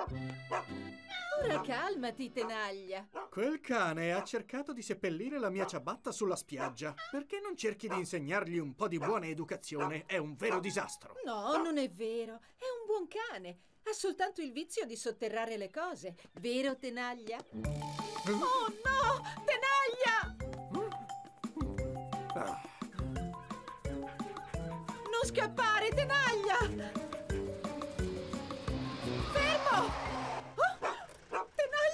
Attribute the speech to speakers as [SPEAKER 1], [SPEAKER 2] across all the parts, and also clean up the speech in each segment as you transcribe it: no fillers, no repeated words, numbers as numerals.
[SPEAKER 1] Ora calmati, Tenaglia.
[SPEAKER 2] Quel cane ha cercato di seppellire la mia ciabatta sulla spiaggia. Perché non cerchi di insegnargli un po' di buona educazione? È un vero disastro.
[SPEAKER 1] No, non è vero. È un buon cane. Ha soltanto il vizio di sotterrare le cose. Vero, Tenaglia? Oh no! Tenaglia! Non scappare, Tenaglia! Fermo! Oh,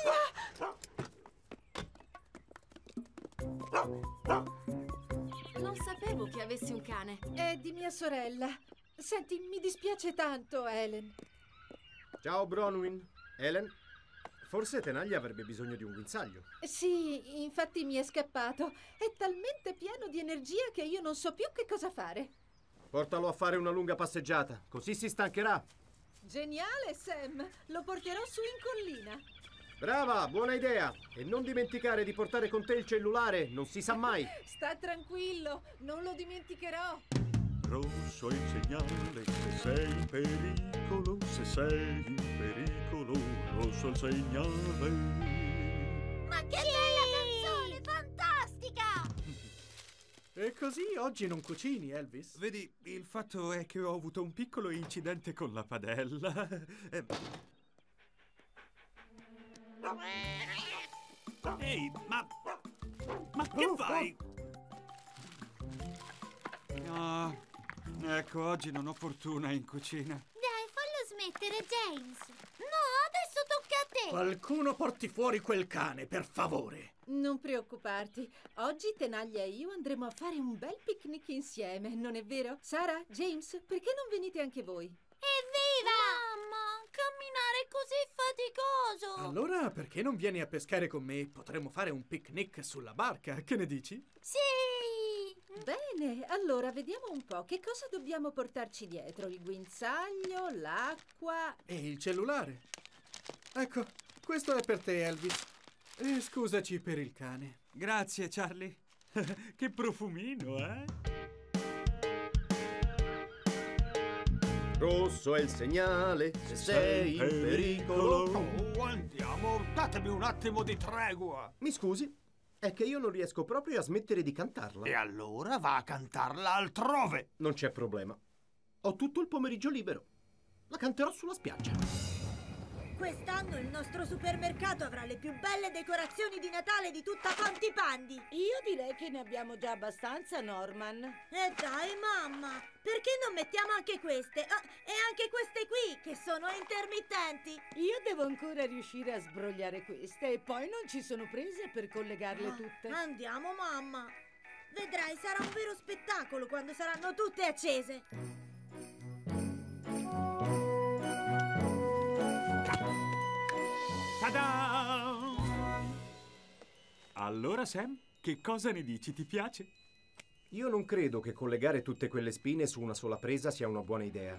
[SPEAKER 1] Tenaglia!
[SPEAKER 3] Non sapevo che avessi un cane.
[SPEAKER 1] È di mia sorella. Senti, mi dispiace tanto, Helen.
[SPEAKER 4] Ciao, Bronwyn. Helen? Forse Tenaglia avrebbe bisogno di un guinzaglio.
[SPEAKER 1] Sì, infatti mi è scappato. È talmente pieno di energia che io non so più che cosa fare.
[SPEAKER 4] Portalo a fare una lunga passeggiata, così si stancherà.
[SPEAKER 1] Geniale, Sam! Lo porterò su in collina.
[SPEAKER 4] Brava, buona idea. E non dimenticare di portare con te il cellulare, non si sa mai.
[SPEAKER 1] Sta tranquillo, non lo dimenticherò.
[SPEAKER 5] Rosso è il segnale, se sei in pericolo, se sei in pericolo, rosso è il segnale.
[SPEAKER 6] Ma che bella canzone, fantastica!
[SPEAKER 2] E così oggi non cucini, Elvis?
[SPEAKER 5] Vedi, il fatto è che ho avuto un piccolo incidente con la padella. Ehi, ma che fai? No, ecco, oggi non ho fortuna in cucina.
[SPEAKER 6] Dai, fallo smettere, James. No, adesso tocca a te.
[SPEAKER 2] Qualcuno porti fuori quel cane, per favore.
[SPEAKER 1] Non preoccuparti. Oggi Tenaglia e io andremo a fare un bel picnic insieme, non è vero? Sara, James, perché non venite anche voi?
[SPEAKER 6] Evviva! Mamma, camminare è così faticoso.
[SPEAKER 2] Allora, perché non vieni a pescare con me? Potremmo fare un picnic sulla barca, che ne dici?
[SPEAKER 6] Sì!
[SPEAKER 1] Bene, allora vediamo un po'. Che cosa dobbiamo portarci dietro? Il guinzaglio, l'acqua...
[SPEAKER 2] E il cellulare. Ecco, questo è per te, Elvis. E scusaci per il cane.
[SPEAKER 5] Grazie, Charlie. Che profumino, eh?
[SPEAKER 4] Rosso è il segnale, se sei in pericolo.
[SPEAKER 5] Oh, andiamo, datemi un attimo di tregua.
[SPEAKER 4] Mi scusi, è che io non riesco proprio a smettere di cantarla.
[SPEAKER 5] E allora va a cantarla altrove.
[SPEAKER 4] Non c'è problema. Ho tutto il pomeriggio libero. La canterò sulla spiaggia.
[SPEAKER 7] Quest'anno il nostro supermercato avrà le più belle decorazioni di Natale di tutta Pontipandi.
[SPEAKER 8] Io direi che ne abbiamo già abbastanza, Norman.
[SPEAKER 7] Dai, mamma, perché non mettiamo anche queste? Ah, e anche queste qui, che sono intermittenti.
[SPEAKER 8] Io devo ancora riuscire a sbrogliare queste e poi non ci sono prese per collegarle tutte.
[SPEAKER 7] Andiamo, mamma. Vedrai, sarà un vero spettacolo quando saranno tutte accese.
[SPEAKER 5] Ta-da! Allora, Sam, che cosa ne dici? Ti piace?
[SPEAKER 4] Io non credo che collegare tutte quelle spine su una sola presa sia una buona idea.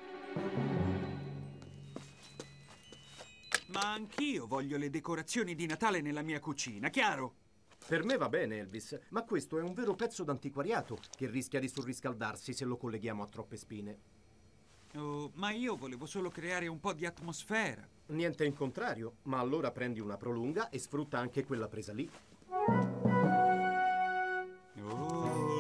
[SPEAKER 5] Ma anch'io voglio le decorazioni di Natale nella mia cucina, chiaro?
[SPEAKER 4] Per me va bene, Elvis, ma questo è un vero pezzo d'antiquariato che rischia di surriscaldarsi se lo colleghiamo a troppe spine.
[SPEAKER 5] Oh, ma io volevo solo creare un po' di atmosfera.
[SPEAKER 4] Niente in contrario, ma allora prendi una prolunga e sfrutta anche quella presa lì.
[SPEAKER 5] Oh.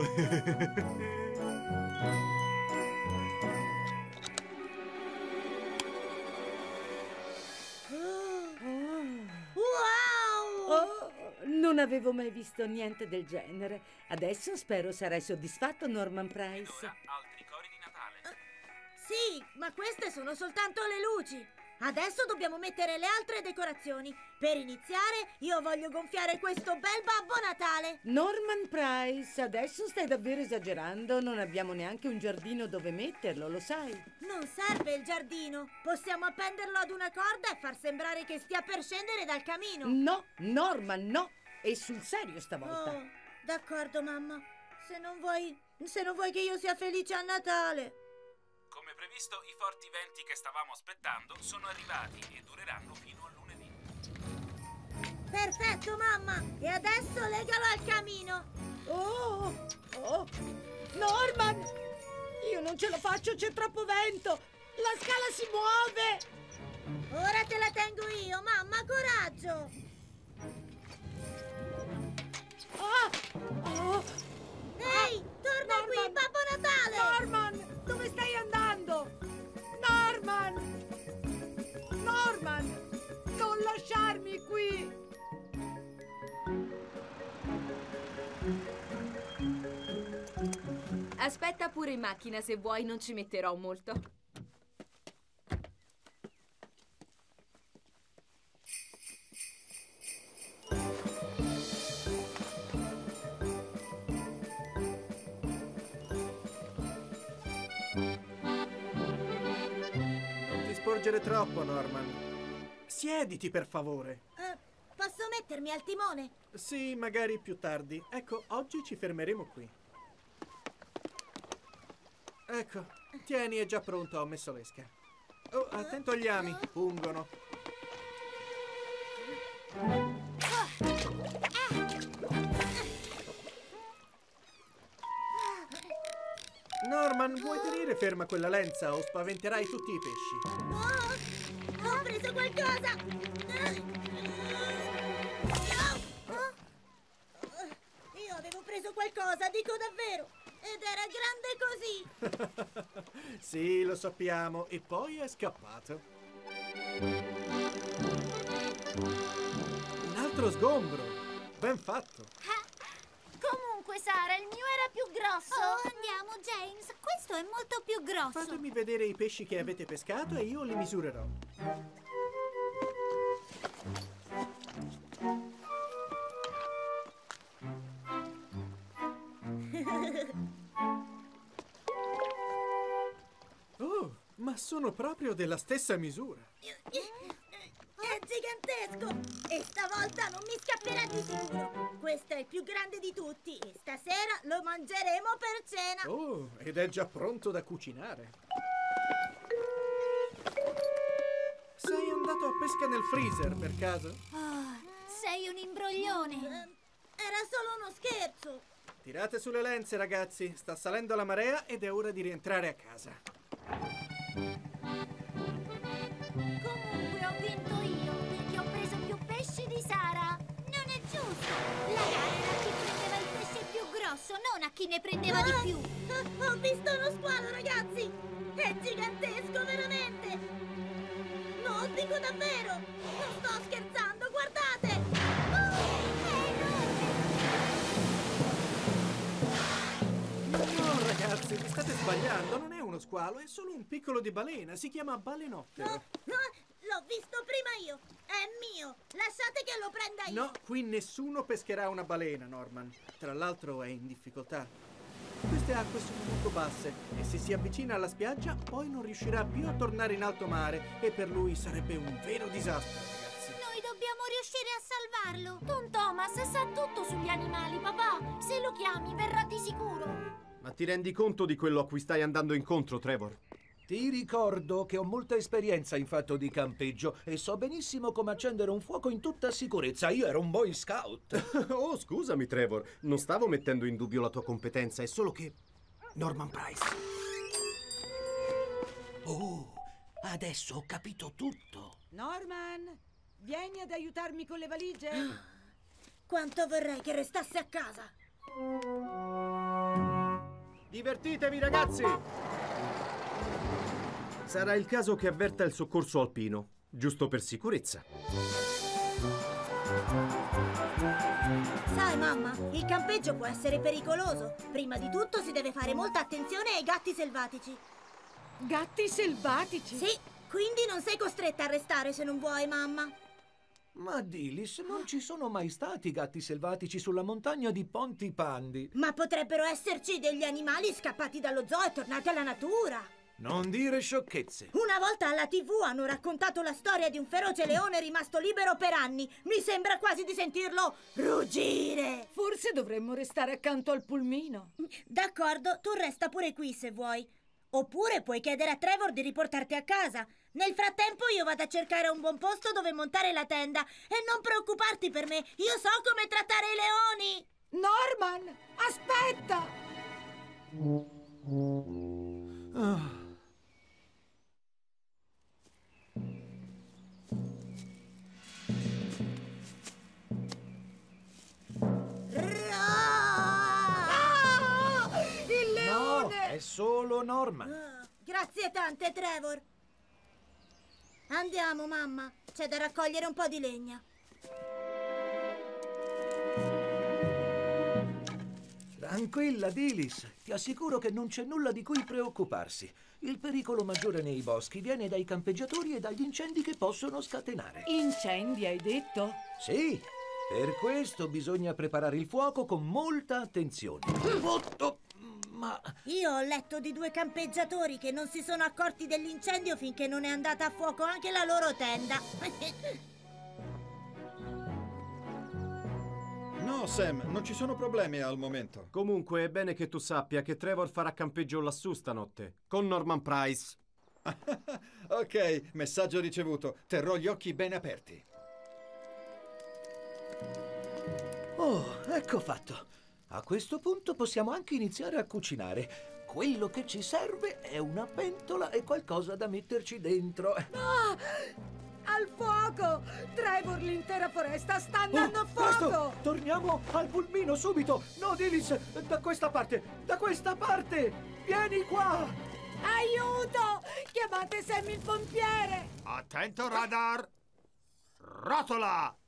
[SPEAKER 7] Wow!
[SPEAKER 8] Oh, non avevo mai visto niente del genere. Adesso spero sarai soddisfatto, Norman Price.
[SPEAKER 5] Altri cori di Natale.
[SPEAKER 7] Sì, ma queste sono soltanto le luci. Adesso dobbiamo mettere le altre decorazioni. Per iniziare, io voglio gonfiare questo bel Babbo Natale.
[SPEAKER 8] Norman Price, adesso stai davvero esagerando. Non abbiamo neanche un giardino dove metterlo, lo sai?
[SPEAKER 7] Non serve il giardino. Possiamo appenderlo ad una corda e far sembrare che stia per scendere dal camino.
[SPEAKER 8] No, Norman, no. E sul serio stavolta.
[SPEAKER 7] Oh, d'accordo, mamma. Se non vuoi che io sia felice a Natale.
[SPEAKER 9] Come previsto, i forti venti che stavamo aspettando sono arrivati e dureranno fino a lunedì.
[SPEAKER 7] Perfetto, mamma! E adesso legalo al camino!
[SPEAKER 8] Oh, Norman! Io non ce la faccio, c'è troppo vento! La scala si muove!
[SPEAKER 7] Ora te la tengo io, mamma, coraggio! Ehi, torna qui, Babbo Natale!
[SPEAKER 8] Norman, dove stai andando? Norman! Norman, non lasciarmi qui!
[SPEAKER 3] Aspetta pure in macchina se vuoi, non ci metterò molto.
[SPEAKER 2] Non ti sporgere troppo, Norman. Siediti, per favore.
[SPEAKER 7] Posso mettermi al timone?
[SPEAKER 2] Sì, magari più tardi. Ecco, oggi ci fermeremo qui. Ecco, tieni, è già pronto, ho messo l'esca. Oh, attento agli ami, pungono. Norman, vuoi tenere ferma quella lenza o spaventerai tutti i pesci?
[SPEAKER 7] Ho preso qualcosa! Io avevo preso qualcosa, dico davvero! Ed era grande così!
[SPEAKER 2] Sì, lo sappiamo, e poi è scappato. Un altro sgombro! Ben fatto!
[SPEAKER 6] Comunque, Sara, il mio era più grosso. Oh, andiamo, James. Questo è molto più grosso.
[SPEAKER 2] Fatemi vedere i pesci che avete pescato e io li misurerò. Oh, ma sono proprio della stessa misura.
[SPEAKER 7] È gigantesco! E stavolta non mi scapperà di sicuro! Questo è il più grande di tutti e stasera lo mangeremo per cena!
[SPEAKER 2] Oh, ed è già pronto da cucinare. Sei andato a pesca nel freezer, per caso?
[SPEAKER 6] Sei un imbroglione.
[SPEAKER 7] Era solo uno scherzo!
[SPEAKER 2] Tirate sulle lenze, ragazzi. Sta salendo la marea ed è ora di rientrare a casa.
[SPEAKER 6] Comunque ho vinto io, perché ho preso più pesci di Sara. Non è giusto. La gara era a chi prendeva il pesce più grosso, non a chi ne prendeva di più.
[SPEAKER 7] Ho visto uno squalo, ragazzi! È gigantesco, veramente! No, dico davvero! Non sto scherzando, guardate!
[SPEAKER 2] No, ragazzi, vi state sbagliando. Non è uno squalo, è solo un piccolo di balena. Si chiama balenottero.
[SPEAKER 7] No, l'ho visto prima io! È mio! Lasciate che lo prenda io!
[SPEAKER 2] No, qui nessuno pescherà una balena, Norman. Tra l'altro è in difficoltà. Queste acque sono molto basse e se si avvicina alla spiaggia poi non riuscirà più a tornare in alto mare e per lui sarebbe un vero disastro, ragazzi.
[SPEAKER 6] Noi dobbiamo riuscire a salvarlo. Don Thomas sa tutto sugli animali, papà. Se lo chiami, verrà di sicuro.
[SPEAKER 4] Ma ti rendi conto di quello a cui stai andando incontro, Trevor?
[SPEAKER 10] Ti ricordo che ho molta esperienza in fatto di campeggio e so benissimo come accendere un fuoco in tutta sicurezza. Io ero un Boy Scout.
[SPEAKER 4] Oh, scusami, Trevor. Non stavo mettendo in dubbio la tua competenza, è solo che... Norman Price.
[SPEAKER 10] Oh, adesso ho capito tutto.
[SPEAKER 8] Norman, vieni ad aiutarmi con le valigie?
[SPEAKER 7] Quanto vorrei che restasse a casa!
[SPEAKER 4] Divertitevi, ragazzi! Sarà il caso che avverta il soccorso alpino, giusto per sicurezza.
[SPEAKER 7] Sai, mamma, il campeggio può essere pericoloso. Prima di tutto si deve fare molta attenzione ai gatti selvatici.
[SPEAKER 8] Gatti selvatici?
[SPEAKER 7] Sì, quindi non sei costretta a restare se non vuoi, mamma.
[SPEAKER 10] Ma Dilys, non ci sono mai stati gatti selvatici sulla montagna di Pontipandi.
[SPEAKER 7] Ma potrebbero esserci degli animali scappati dallo zoo e tornati alla natura.
[SPEAKER 10] Non dire sciocchezze.
[SPEAKER 7] Una volta alla TV hanno raccontato la storia di un feroce leone rimasto libero per anni. Mi sembra quasi di sentirlo ruggire.
[SPEAKER 8] Forse dovremmo restare accanto al pulmino.
[SPEAKER 7] D'accordo, tu resta pure qui se vuoi. Oppure puoi chiedere a Trevor di riportarti a casa. Nel frattempo io vado a cercare un buon posto dove montare la tenda. E non preoccuparti per me, io so come trattare i leoni.
[SPEAKER 8] Norman, aspetta!
[SPEAKER 10] solo Norman.
[SPEAKER 7] Grazie tante, Trevor. Andiamo, mamma. C'è da raccogliere un po' di legna.
[SPEAKER 10] Tranquilla, Dilis. Ti assicuro che non c'è nulla di cui preoccuparsi. Il pericolo maggiore nei boschi viene dai campeggiatori e dagli incendi che possono scatenare.
[SPEAKER 8] Incendi, hai detto?
[SPEAKER 10] Sì, per questo bisogna preparare il fuoco con molta attenzione. Ma...
[SPEAKER 7] Io ho letto di 2 campeggiatori che non si sono accorti dell'incendio finché non è andata a fuoco anche la loro tenda.
[SPEAKER 11] No, Sam, non ci sono problemi al momento.
[SPEAKER 4] Comunque è bene che tu sappia che Trevor farà campeggio lassù stanotte, con Norman Price.
[SPEAKER 11] Ok, messaggio ricevuto. Terrò gli occhi ben aperti.
[SPEAKER 10] Oh, ecco fatto. A questo punto possiamo anche iniziare a cucinare. Quello che ci serve è una pentola e qualcosa da metterci dentro.
[SPEAKER 1] Ah! Al fuoco! Trevor, l'intera foresta sta andando a fuoco!
[SPEAKER 10] Presto! Torniamo al pulmino subito! No, Dilis! Da questa parte! Da questa parte! Vieni qua!
[SPEAKER 1] Aiuto! Chiamate Sam il pompiere!
[SPEAKER 12] Attento, radar! Rotola!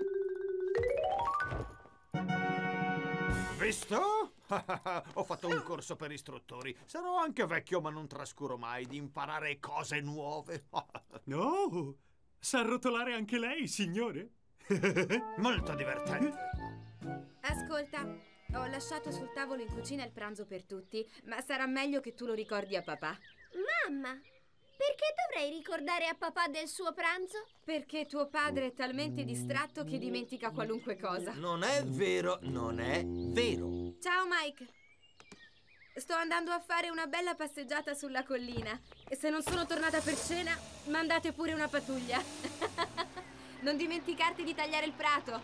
[SPEAKER 12] Visto? Ho fatto un corso per istruttori. Sarò anche vecchio, ma non trascuro mai di imparare cose nuove.
[SPEAKER 5] No! Sa rotolare anche lei, signore?
[SPEAKER 12] Molto divertente.
[SPEAKER 3] Ascolta, ho lasciato sul tavolo in cucina il pranzo per tutti, ma sarà meglio che tu lo ricordi a papà.
[SPEAKER 6] Mamma, perché dovrei ricordare a papà del suo pranzo?
[SPEAKER 3] Perché tuo padre è talmente distratto che dimentica qualunque cosa.
[SPEAKER 12] Non è vero, non è vero.
[SPEAKER 3] Ciao Mike. Sto andando a fare una bella passeggiata sulla collina e se non sono tornata per cena, mandate pure una pattuglia. Non dimenticarti di tagliare il prato.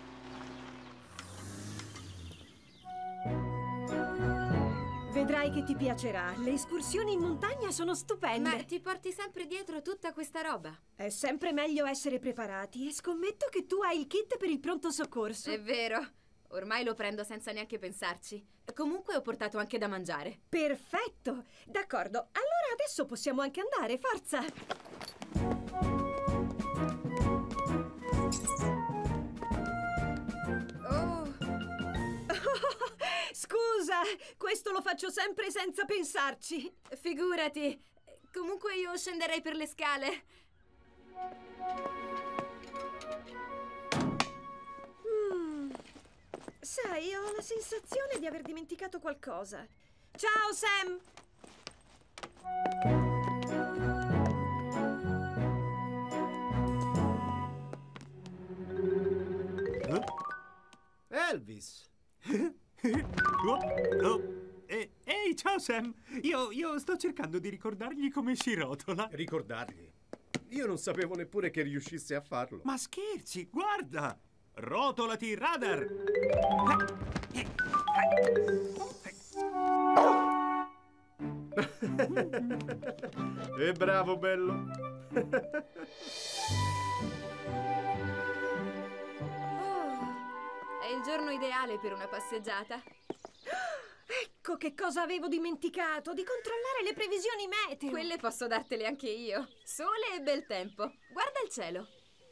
[SPEAKER 1] Vedrai che ti piacerà. Le escursioni in montagna sono stupende.
[SPEAKER 3] Ma ti porti sempre dietro tutta questa roba?
[SPEAKER 1] È sempre meglio essere preparati e scommetto che tu hai il kit per il pronto soccorso.
[SPEAKER 3] È vero. Ormai lo prendo senza neanche pensarci. Comunque ho portato anche da mangiare.
[SPEAKER 1] Perfetto! D'accordo, allora adesso possiamo anche andare, forza!
[SPEAKER 3] Oh!
[SPEAKER 1] Scusa, questo lo faccio sempre senza pensarci.
[SPEAKER 3] Figurati. Comunque io scenderei per le scale.
[SPEAKER 1] Sai, ho la sensazione di aver dimenticato qualcosa. Ciao, Sam!
[SPEAKER 4] Elvis!
[SPEAKER 5] Ehi, ciao Sam! Io sto cercando di ricordargli come si rotola.
[SPEAKER 4] Ricordargli? Io non sapevo neppure che riuscisse a farlo.
[SPEAKER 5] Ma scherzi, guarda! Rotolati, radar!
[SPEAKER 4] E bravo, bello!
[SPEAKER 3] È il giorno ideale per una passeggiata.
[SPEAKER 1] Ecco che cosa avevo dimenticato, di controllare le previsioni meteo.
[SPEAKER 3] Quelle posso dartele anche io. Sole e bel tempo. Guarda il cielo.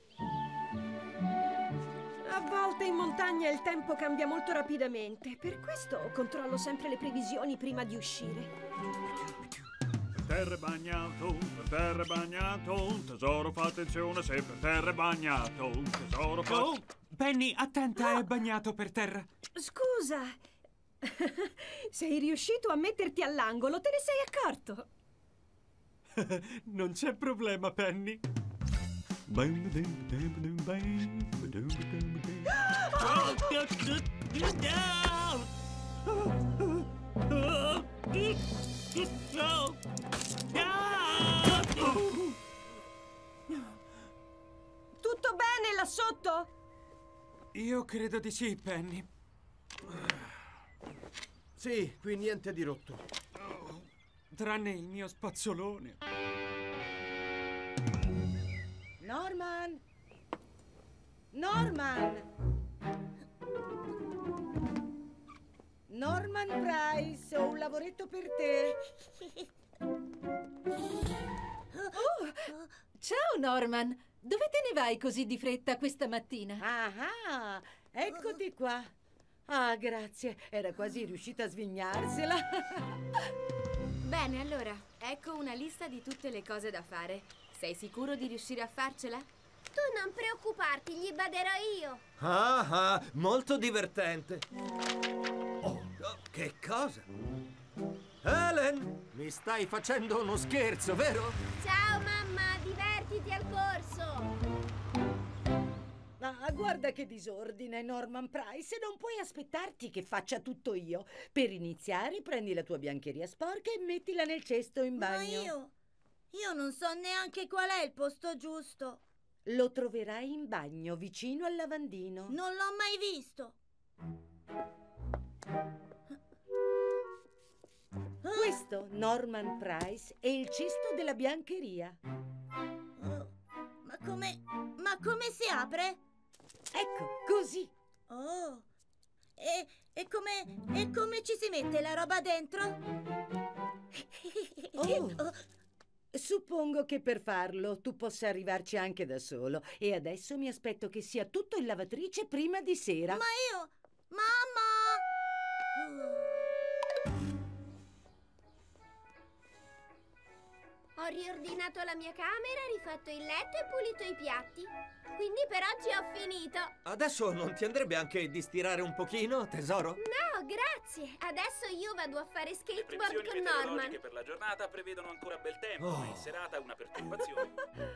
[SPEAKER 1] A volte in montagna il tempo cambia molto rapidamente. Per questo controllo sempre le previsioni prima di uscire.
[SPEAKER 5] Per terra è bagnato, un tesoro, fa attenzione se per terra è bagnato, un tesoro, fa... Oh, Penny, attenta, è bagnato per terra.
[SPEAKER 1] Scusa, sei riuscito a metterti all'angolo, te ne sei accorto?
[SPEAKER 5] Non c'è problema, Penny.
[SPEAKER 1] Tutto bene là sotto?
[SPEAKER 5] Io credo di sì, Penny.
[SPEAKER 4] Sì, qui niente di rotto.
[SPEAKER 5] Tranne il mio spazzolone.
[SPEAKER 8] Norman! Norman Price, ho un lavoretto per te.
[SPEAKER 1] Oh, ciao Norman, dove te ne vai così di fretta questa mattina?
[SPEAKER 8] Ah, eccoti qua. Ah, grazie, era quasi riuscita a svignarsela.
[SPEAKER 3] Bene, allora, ecco una lista di tutte le cose da fare. Sei sicuro di riuscire a farcela?
[SPEAKER 6] Tu non preoccuparti, gli baderò io.
[SPEAKER 10] Ah, molto divertente. Oh, che cosa? Helen, mi stai facendo uno scherzo, vero?
[SPEAKER 6] Ciao mamma, divertiti al corso.
[SPEAKER 8] Ah, guarda che disordine, Norman Price. Non puoi aspettarti che faccia tutto io. Per iniziare, prendi la tua biancheria sporca e mettila nel cesto in bagno.
[SPEAKER 7] Ma io non so neanche qual è il posto giusto.
[SPEAKER 8] Lo troverai in bagno, vicino al lavandino.
[SPEAKER 7] Non l'ho mai visto.
[SPEAKER 8] Questo, Norman Price, è il cesto della biancheria.
[SPEAKER 7] Ma come si apre?
[SPEAKER 8] Ecco, così.
[SPEAKER 7] Oh, e come ci si mette la roba dentro?
[SPEAKER 8] Suppongo che per farlo tu possa arrivarci anche da solo. E adesso mi aspetto che sia tutto in lavatrice prima di sera.
[SPEAKER 7] Ma io... Mamma!
[SPEAKER 6] Ho riordinato la mia camera, rifatto il letto e pulito i piatti. Quindi per oggi ho finito.
[SPEAKER 10] Adesso non ti andrebbe anche di stirare un pochino, tesoro?
[SPEAKER 6] No, grazie. Adesso io vado a fare
[SPEAKER 9] Le
[SPEAKER 6] skateboard
[SPEAKER 9] previsioni
[SPEAKER 6] con Norman.
[SPEAKER 9] meteorologiche per la giornata prevedono ancora bel tempo, ma in serata una perturbazione.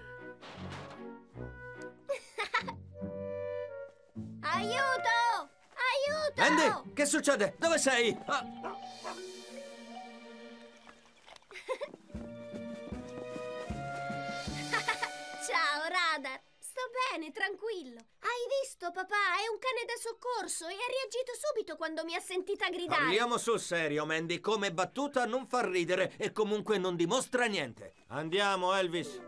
[SPEAKER 6] Aiuto! Aiuto!
[SPEAKER 10] Andy, che succede? Dove sei?
[SPEAKER 6] Ciao, Radar. Sto bene, tranquillo. Hai visto, papà? È un cane da soccorso e ha reagito subito quando mi ha sentita gridare.
[SPEAKER 10] Parliamo sul serio, Mandy. Come battuta non fa ridere e comunque non dimostra niente. Andiamo, Elvis.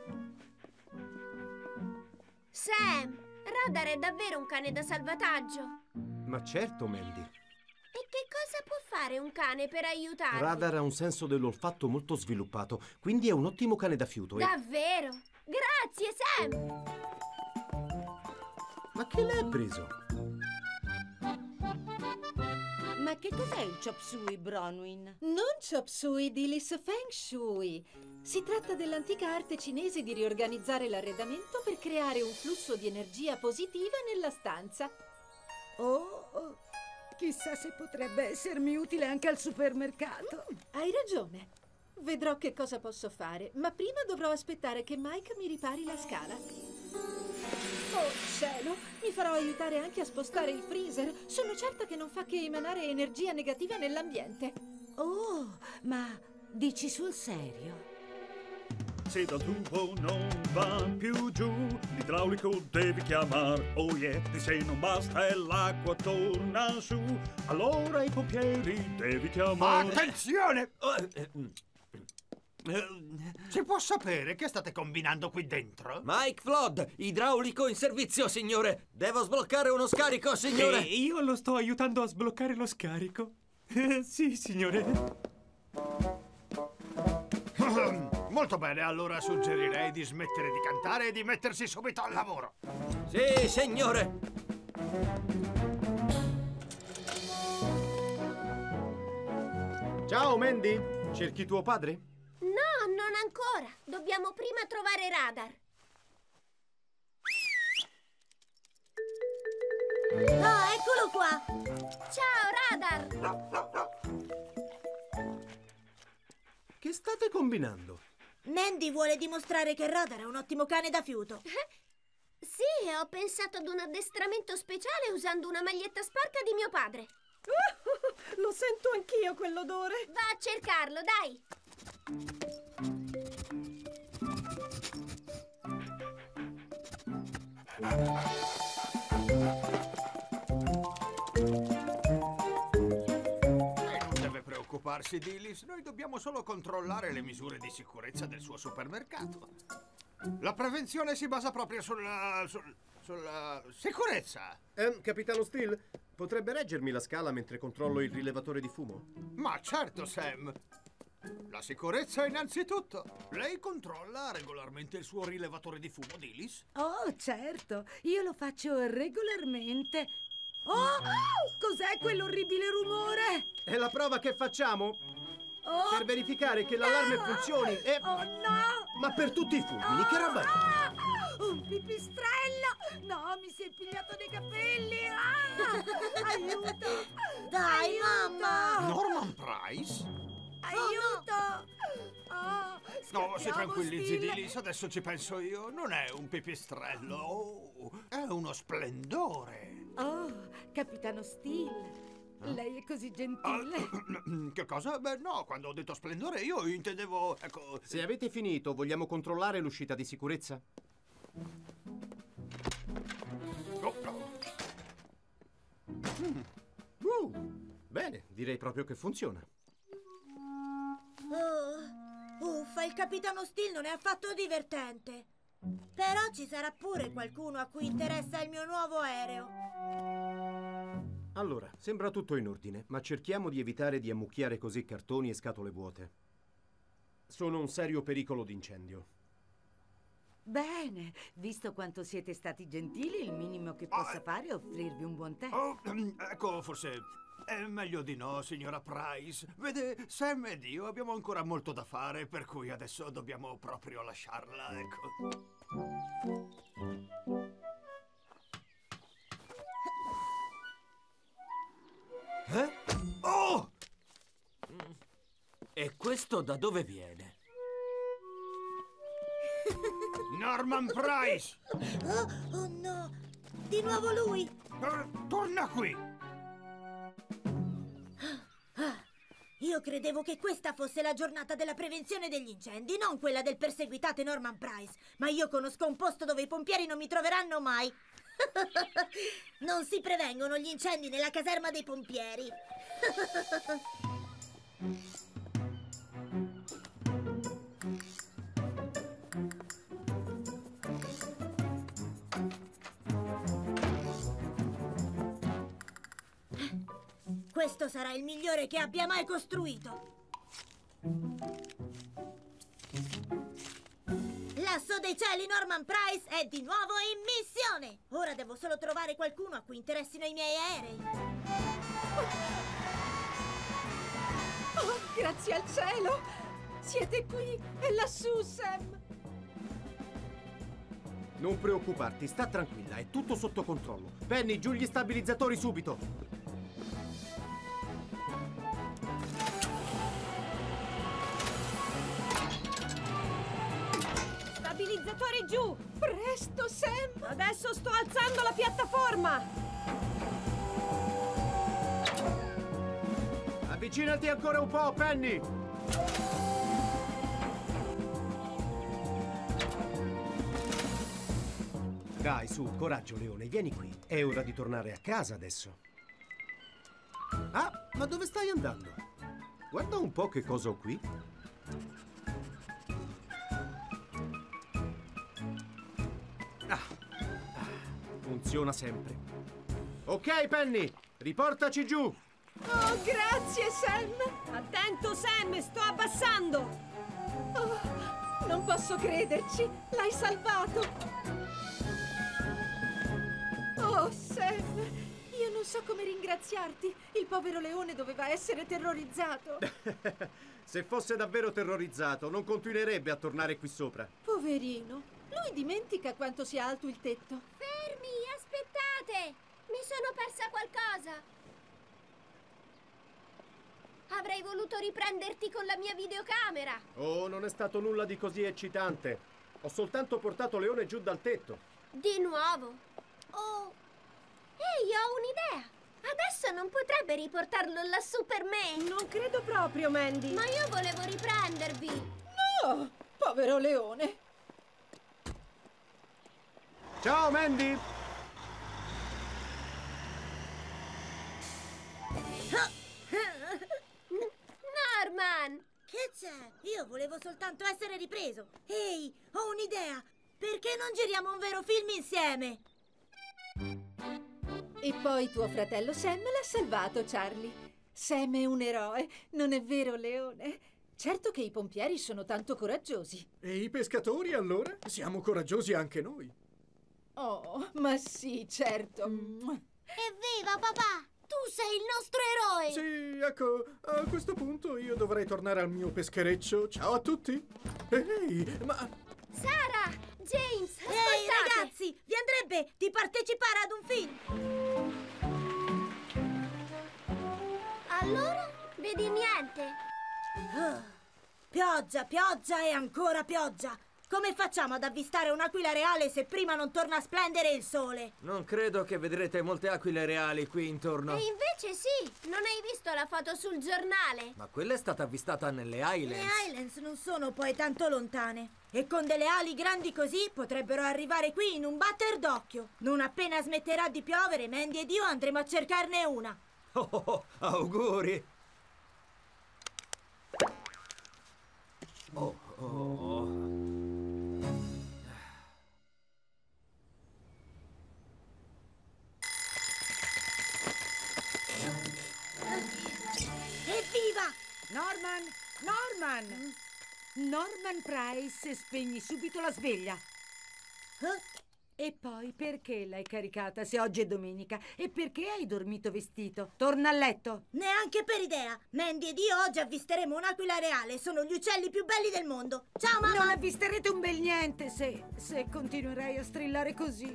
[SPEAKER 6] Sam, Radar è davvero un cane da salvataggio.
[SPEAKER 4] Ma certo, Mandy.
[SPEAKER 6] E che cosa può fare un cane per aiutarmi?
[SPEAKER 4] Radar ha un senso dell'olfatto molto sviluppato, quindi è un ottimo cane da fiuto.
[SPEAKER 6] Davvero? Grazie, Sam!
[SPEAKER 4] Ma che l'hai preso?
[SPEAKER 8] Ma che cos'è il chop suey, Bronwyn?
[SPEAKER 1] Non chop suey, Dilys, feng shui. Si tratta dell'antica arte cinese di riorganizzare l'arredamento per creare un flusso di energia positiva nella stanza.
[SPEAKER 8] Chissà se potrebbe essermi utile anche al supermercato.
[SPEAKER 1] Hai ragione. Vedrò che cosa posso fare, ma prima dovrò aspettare che Mike mi ripari la scala. Oh, cielo! Mi farò aiutare anche a spostare il freezer. Sono certa che non fa che emanare energia negativa nell'ambiente.
[SPEAKER 8] Oh, ma dici sul serio?
[SPEAKER 5] Se dal tubo non va più giù, l'idraulico devi chiamare, oh yeah. E se non basta e l'acqua torna su, allora i pompieri devi chiamare.
[SPEAKER 12] Attenzione! Si può sapere che state combinando qui dentro?
[SPEAKER 10] Mike Flood, idraulico in servizio, signore. Devo sbloccare uno scarico, signore.
[SPEAKER 5] Io lo sto aiutando a sbloccare lo scarico. Sì, signore.
[SPEAKER 12] Molto bene, allora suggerirei di smettere di cantare e di mettersi subito al lavoro.
[SPEAKER 10] Sì, signore.
[SPEAKER 4] Ciao, Mandy. Cerchi tuo padre?
[SPEAKER 6] No, non ancora. Dobbiamo prima trovare Radar.
[SPEAKER 7] Oh, eccolo qua!
[SPEAKER 6] Ciao, Radar!
[SPEAKER 4] Che state combinando?
[SPEAKER 7] Mandy vuole dimostrare che Radar è un ottimo cane da fiuto.
[SPEAKER 6] Sì, ho pensato ad un addestramento speciale usando una maglietta sporca di mio padre.
[SPEAKER 1] Lo sento anch'io quell'odore.
[SPEAKER 6] Va a cercarlo, dai!
[SPEAKER 12] Non deve preoccuparsi, Dilys. Noi dobbiamo solo controllare le misure di sicurezza del suo supermercato. La prevenzione si basa proprio sulla sicurezza.
[SPEAKER 4] Capitano Steele, Potrebbe reggermi la scala mentre controllo il rilevatore di fumo?
[SPEAKER 12] Ma certo, Sam. La sicurezza innanzitutto. Lei controlla regolarmente il suo rilevatore di fumo, Dilys?
[SPEAKER 8] Oh, certo. Io lo faccio regolarmente. Oh! Cos'è quell'orribile rumore?
[SPEAKER 4] È la prova che facciamo
[SPEAKER 8] Oh!
[SPEAKER 4] per verificare che l'allarme funzioni e...
[SPEAKER 8] Oh, no!
[SPEAKER 4] Ma per tutti i fulmini, che roba è?
[SPEAKER 8] Un pipistrello! No, mi si è pigliato nei capelli! Aiuto!
[SPEAKER 7] Dai, mamma!
[SPEAKER 12] Norman Price?
[SPEAKER 8] Aiuto!
[SPEAKER 12] No, si tranquillizzi,
[SPEAKER 8] Still.
[SPEAKER 12] Dilys, adesso ci penso io. Non è un pipistrello, è uno splendore.
[SPEAKER 8] Oh, capitano Steele. Lei è così gentile.
[SPEAKER 12] Che cosa? Beh, no, quando ho detto splendore io intendevo, ecco...
[SPEAKER 4] Se avete finito, vogliamo controllare l'uscita di sicurezza? Bene, direi proprio che funziona.
[SPEAKER 7] Uffa, il capitano Steele non è affatto divertente. Però ci sarà pure qualcuno a cui interessa il mio nuovo aereo.
[SPEAKER 4] Allora, sembra tutto in ordine, ma cerchiamo di evitare di ammucchiare così cartoni e scatole vuote. Sono un serio pericolo d'incendio.
[SPEAKER 8] Bene, visto quanto siete stati gentili, il minimo che possa fare è offrirvi un buon tè.
[SPEAKER 12] Ecco, forse è meglio di no, signora Price. Vede, Sam ed io abbiamo ancora molto da fare, per cui adesso dobbiamo proprio lasciarla, ecco. Oh!
[SPEAKER 13] E questo da dove viene?
[SPEAKER 12] Norman Price!
[SPEAKER 7] Oh no! Di nuovo lui!
[SPEAKER 12] Torna qui!
[SPEAKER 7] Io credevo che questa fosse la giornata della prevenzione degli incendi, non quella del perseguitate Norman Price. Ma io conosco un posto dove i pompieri non mi troveranno mai. Non si prevengono gli incendi nella caserma dei pompieri. Questo sarà il migliore che abbia mai costruito. Lasso dei cieli, Norman Price è di nuovo in missione. Ora devo solo trovare qualcuno a cui interessino i miei aerei.
[SPEAKER 1] Oh, grazie al cielo! Siete qui e lassù, Sam!
[SPEAKER 4] Non preoccuparti, sta tranquilla, è tutto sotto controllo. Penny, giù gli stabilizzatori subito!
[SPEAKER 1] Stabilizzatori giù! Presto, Sam! Adesso sto alzando la piattaforma!
[SPEAKER 4] Avvicinati ancora un po', Penny! Dai, su, coraggio, Leone, vieni qui. È ora di tornare a casa adesso. Ah, ma dove stai andando? Guarda un po' che cosa ho qui. Funziona sempre. Ok, Penny, riportaci giù.
[SPEAKER 1] Oh, grazie, Sam! Attento, Sam, sto abbassando! Oh, non posso crederci! L'hai salvato! Oh, Sam! Io non so come ringraziarti. Il povero leone doveva essere terrorizzato.
[SPEAKER 4] Se fosse davvero terrorizzato, non continuerebbe a tornare qui sopra.
[SPEAKER 1] Poverino. Lui dimentica quanto sia alto il tetto.
[SPEAKER 6] Fermi, aspettate! Mi sono persa qualcosa. Avrei voluto riprenderti con la mia videocamera.
[SPEAKER 4] Oh, non è stato nulla di così eccitante. Ho soltanto portato Leone giù dal tetto.
[SPEAKER 6] Di nuovo? Oh. Ehi, ho un'idea. Adesso non potrebbe riportarlo lassù per me?
[SPEAKER 1] Non credo proprio, Mandy.
[SPEAKER 6] Ma io volevo riprendervi.
[SPEAKER 1] No, povero leone.
[SPEAKER 4] Ciao, Mandy!
[SPEAKER 6] Norman!
[SPEAKER 7] Che c'è? Io volevo soltanto essere ripreso. Ehi, ho un'idea. Perché non giriamo un vero film insieme?
[SPEAKER 1] E poi tuo fratello Sam l'ha salvato, Charlie. Sam è un eroe, non è vero, Leone? Certo che i pompieri sono tanto coraggiosi.
[SPEAKER 2] E i pescatori, allora? Siamo coraggiosi anche noi.
[SPEAKER 1] Oh, ma sì, certo.
[SPEAKER 6] Evviva, papà! Tu sei il nostro eroe!
[SPEAKER 2] Sì, ecco, a questo punto io dovrei tornare al mio peschereccio. Ciao a tutti! Ehi, ma...
[SPEAKER 3] Sara! James!
[SPEAKER 7] Ehi,
[SPEAKER 3] Ascoltate!
[SPEAKER 7] ragazzi, vi andrebbe di partecipare ad un film?
[SPEAKER 6] Allora? Vedi niente?
[SPEAKER 7] Pioggia, pioggia e ancora pioggia. Come facciamo ad avvistare un'aquila reale se prima non torna a splendere il sole?
[SPEAKER 13] Non credo che vedrete molte aquile reali qui intorno.
[SPEAKER 6] E invece sì! Non hai visto la foto sul giornale?
[SPEAKER 13] Ma quella è stata avvistata nelle Highlands.
[SPEAKER 7] Le Highlands non sono poi tanto lontane. E con delle ali grandi così potrebbero arrivare qui in un batter d'occhio. Non appena smetterà di piovere, Mandy ed io andremo a cercarne una.
[SPEAKER 13] Auguri!
[SPEAKER 7] Evviva!
[SPEAKER 8] Norman Price, spegni subito la sveglia. E poi perché l'hai caricata se oggi è domenica? E perché hai dormito vestito? Torna a letto.
[SPEAKER 7] Neanche per idea. Mandy ed io oggi avvisteremo un'aquila reale. Sono gli uccelli più belli del mondo. Ciao, mamma!
[SPEAKER 8] Non avvisterete un bel niente se continuerai a strillare così.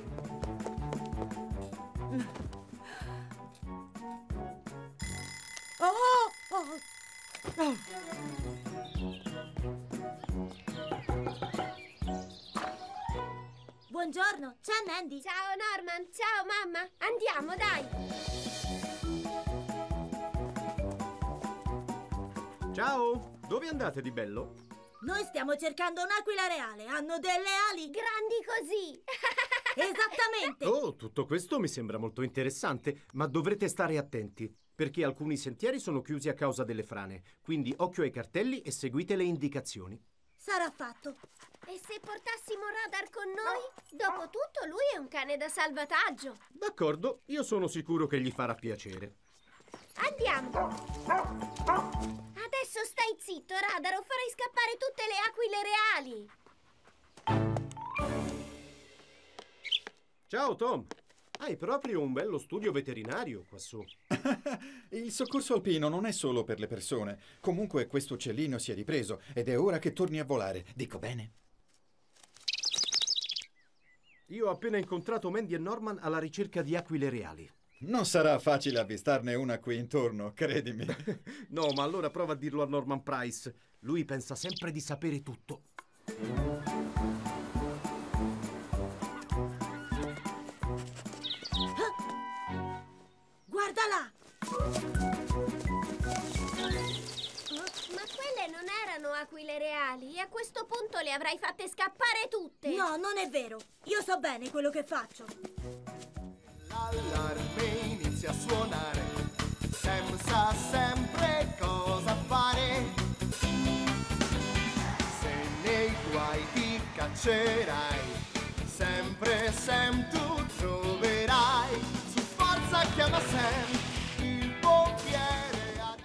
[SPEAKER 7] Buongiorno, c'è Mandy?
[SPEAKER 3] Ciao Norman, ciao mamma. Andiamo, dai.
[SPEAKER 4] Ciao! Dove andate di bello?
[SPEAKER 7] Noi stiamo cercando un'aquila reale. Hanno delle ali
[SPEAKER 3] grandi così.
[SPEAKER 7] Esattamente.
[SPEAKER 4] Oh, tutto questo mi sembra molto interessante, ma dovrete stare attenti, perché alcuni sentieri sono chiusi a causa delle frane, quindi occhio ai cartelli e seguite le indicazioni.
[SPEAKER 7] Sarà fatto.
[SPEAKER 3] E se portassimo Radar con noi? Dopotutto lui è un cane da salvataggio.
[SPEAKER 4] D'accordo, io sono sicuro che gli farà piacere.
[SPEAKER 3] Andiamo. Adesso stai zitto, Radar, o farai scappare tutte le aquile reali.
[SPEAKER 4] Ciao Tom, hai proprio un bello studio veterinario quassù.
[SPEAKER 11] Il soccorso alpino non è solo per le persone. Comunque questo uccellino si è ripreso ed è ora che torni a volare. Dico bene?
[SPEAKER 4] Io ho appena incontrato Mandy e Norman alla ricerca di aquile reali.
[SPEAKER 11] Non sarà facile avvistarne una qui intorno, credimi.
[SPEAKER 4] No, ma allora prova a dirlo a Norman Price. Lui pensa sempre di sapere tutto.
[SPEAKER 7] Guarda là!
[SPEAKER 3] Ma quelle non erano aquile reali e a questo punto le avrai fatte scappare tutte.
[SPEAKER 7] No, non è vero. Io so bene quello che faccio.
[SPEAKER 14] L'allarme inizia a suonare. Sam sa sempre